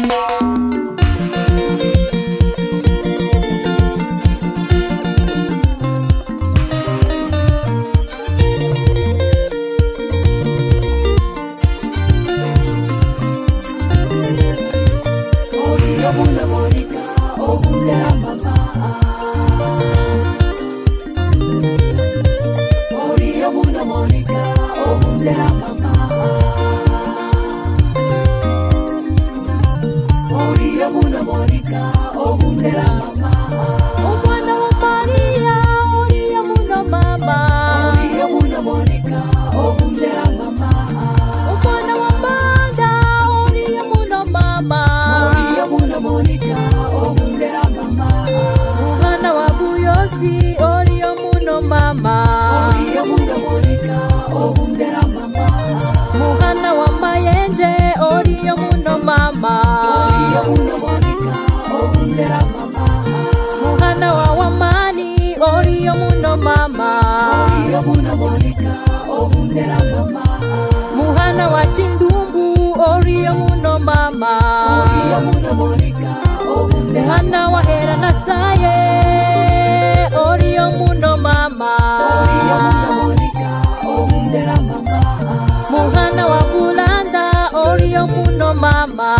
Muhana wa Chindumbu Orio muno mama Muhana wa Hera Nasaye Orio muno mama Muhana wa Bulanda Orio muno mama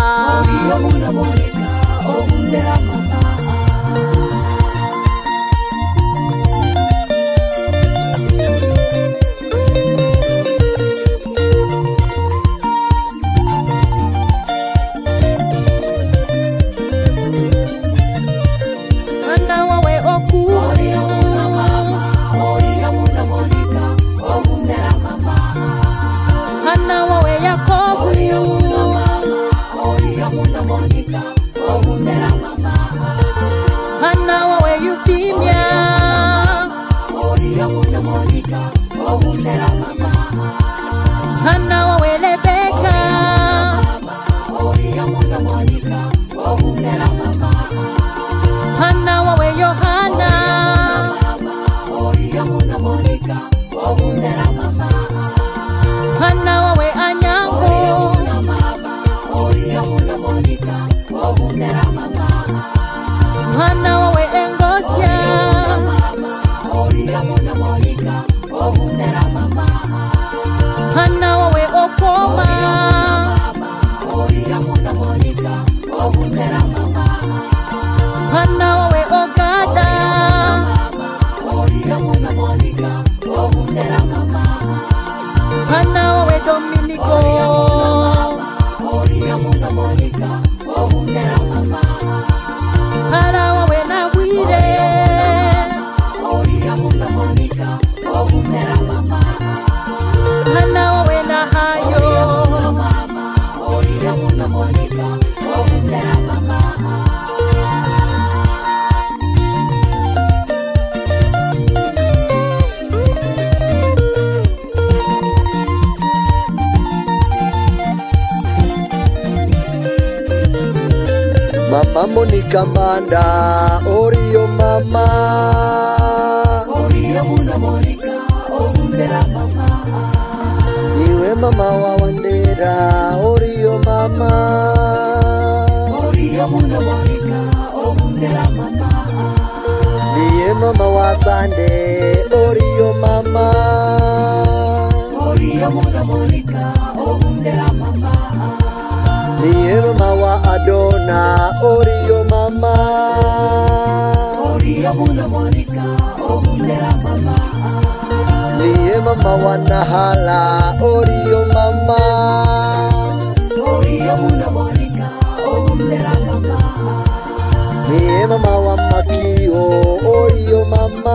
Mama Monica Manda Orio mama Orio muna Monica Obundera mama Niwe mama wa Wandera Orio mama Orio muna Monica Obundera mama Niwe mama wa Sande Orio mama Orio muna Monica Obundera mama Niye mama wa Adona Orio mama Orio muna Monica Obundera mama Niye mama wa Nahala Orio mama Orio muna Monica Obundera mama Niye mama wa Makio Orio mama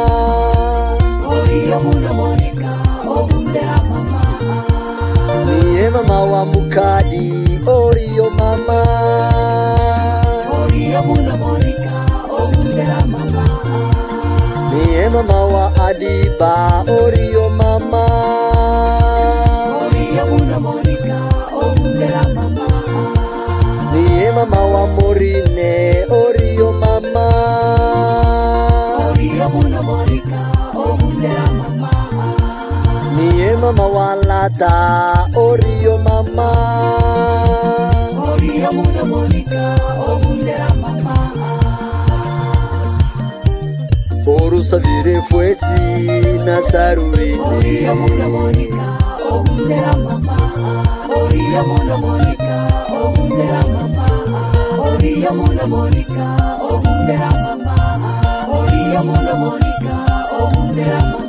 Orio muna Monica Obundera mama Niye mama wa Mukadi Orio mama Orio muna Monica Obundera mama Niye mama wa Adiba Orio mama Orio muna Monica Obundera mama Niye mama wa Morine Orio mama Orio muna Monica Obundera mama Niye mama wa Lata Orio mama Orio muno Monica ogundera mama Orusabire fuesi na sarurine Oriyo muno Monica ogundera mama Oriyo muno Monica ogundera mama Oriyo muno Monica ogundera mama Oriyo muno Monica ogundera mama